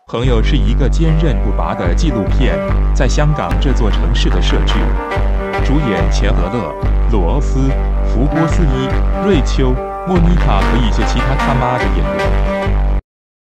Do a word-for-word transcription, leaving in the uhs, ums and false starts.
朋友是一个坚韧不拔的纪录片，在香港这座城市的设置。主演钱德勒、罗欧斯、福波斯伊、瑞秋、莫妮卡和一些其他他妈的演员。